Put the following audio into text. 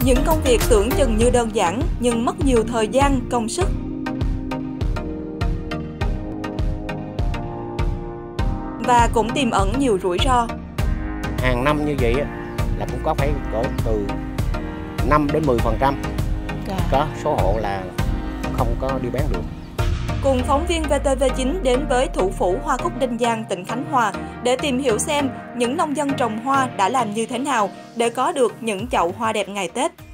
Những công việc tưởng chừng như đơn giản nhưng mất nhiều thời gian, công sức. Và cũng tiềm ẩn nhiều rủi ro. Hàng năm như vậy là cũng có phải cỡ từ 5 đến 10%. Có số hộ là không có đi bán được. Cùng phóng viên VTV9 đến với thủ phủ hoa cúc Đinh Giang, tỉnh Khánh Hòa để tìm hiểu xem những nông dân trồng hoa đã làm như thế nào để có được những chậu hoa đẹp ngày Tết.